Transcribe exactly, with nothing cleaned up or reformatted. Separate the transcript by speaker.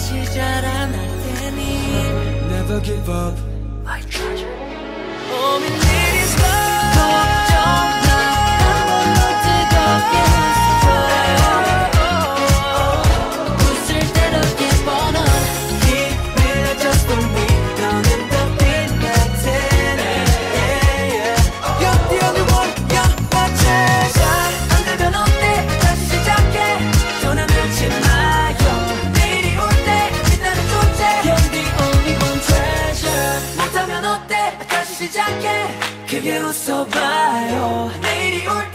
Speaker 1: 다시 자라날 테니
Speaker 2: Never give up
Speaker 1: My treasure 오면 일 is love 걱정 마 난 홀로 뜨겁게 있어줘 웃을 때 넓게 뻗어 Keep it just for me 너는 더 빛나는 yeah, yeah. You're the only one, you're my treasure 안 되면 어때 다시 시작해 전화 놓지 마요 내일이 올 때 빛나는 존재 You're the only one treasure 못하면 어때 다시 시작해 크게 웃어봐요 내일이 올